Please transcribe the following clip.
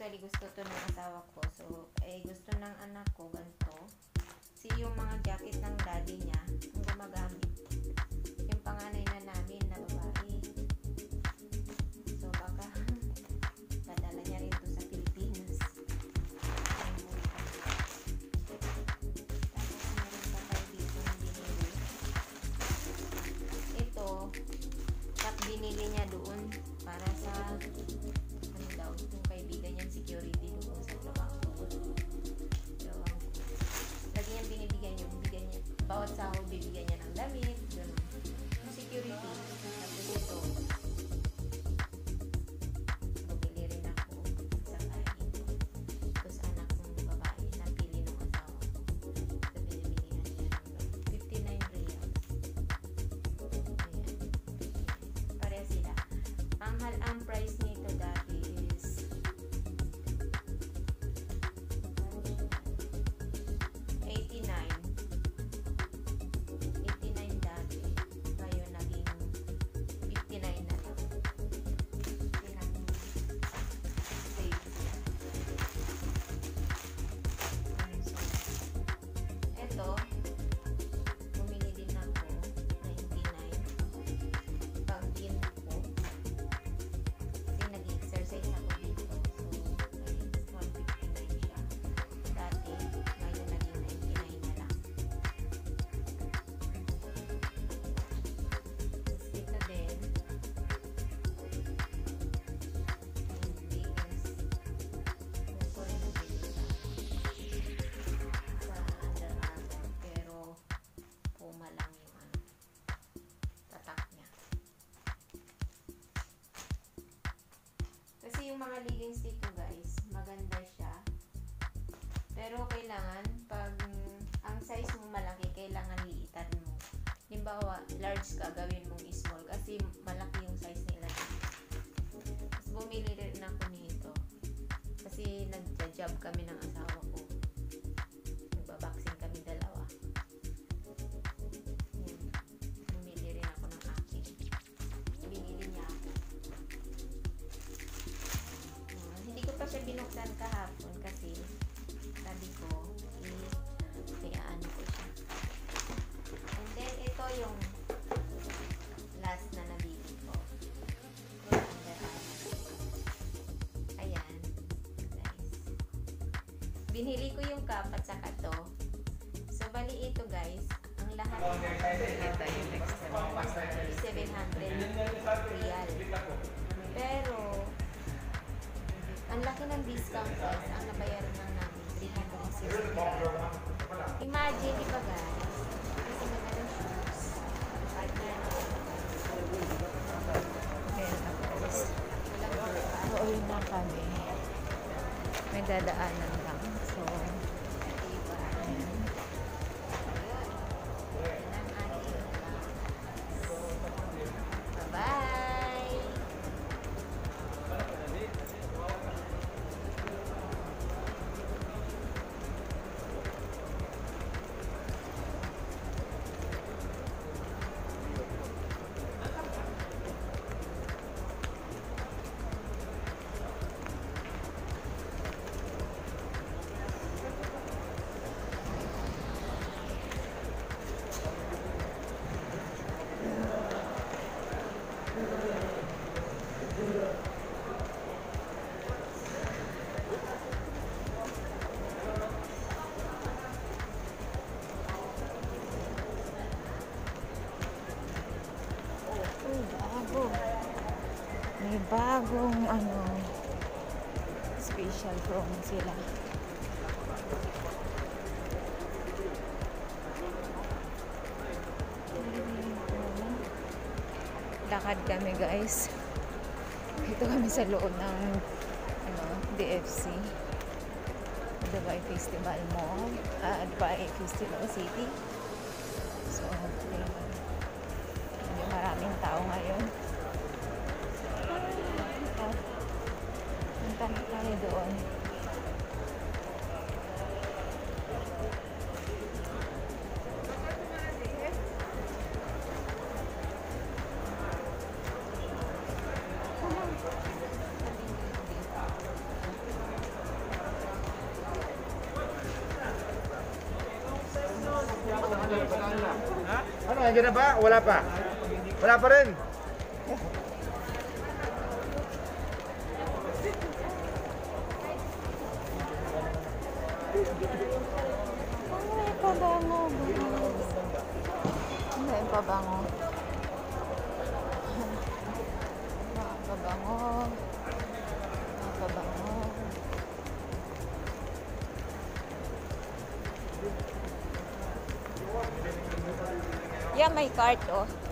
actually gusto to ng asawa ko. So, gusto ng anak ko ganito. Si yung mga jacket ng daddy niya, ang gumagamit. Yung panganay na namin na babae. So, baka padala niya rin to sa Pilipinas. Tapos, meron pa tayo dito ng binili. Ito, kat binili niya doon para sa ano daw, yung kaibigan niyang security doon sa trabaho. Lagi niyang binibigyan niya. Bawat sahod bibigyan niya ng damit, gano'n. Yung security. Tapos ito, bumili rin ako sa kain. Tapos anak kong babae, napili ng asawa ko. So, binibilihan niya ng 59 reals. Ayan. Pareha sila. Ang price nito dati is 89 dati. Ngayon naging 59 na lang. Save siya. So, eto, bumili din ako 99 pang gym ko. Kasi nag-exercise ako dito. So, ayun, 159 siya. Dati, ngayon naging 99 na lang. Tapos dito din, yung biggest, huwag ko rin nabili sa Under Armour. Pero, Puma lang yung ano, tatak niya. Kasi yung mga leggings dito guys, maganda siya. Pero kailangan, pag ang size mo malaki, kailangan liitan mo. Halimbawa, large ka, gawin mong small. Kasi malaki yung size nila. Tapos bumili rin ako nito. Kasi nagja-job kami ng asawa ko. Nagbaboxing kami dalawa. Yan. Bumili rin ako ng akin. Binili niya ako. Hindi ko pa siya binuksan kahapon kasi sabi ko, kayaan ko siya. And then, ito yung last na nabili ko. Under Armour. Ayan, guys. Binili ko yung cup at saka to. So, bali ito guys, ang lahat Ito yung next is 700 real. Pero, ang laki ng discount guys, ang nabayaran lang namin, 360 real. Imagine, di ba guys? Kasi magandang shoes. Partner. Ayan na guys. Walang orpa. Uuwi na kami. May dadaanan lang. So, Diba? ayan. Yan ang ating bye-bye! Bago. May bagong special promo sila. Lakad kami guys. Dito kami sa loob ng DFC. Dubai Festival Mall. Dubai Festival City. So, medyo maraming tao ngayon. Punta na tayo doon. nandiyan na ba? Wala pa? Wala pa rin. Ay, pabango. Hindi, pabango. Pabango. Pabango. Yeah, may cart, oh.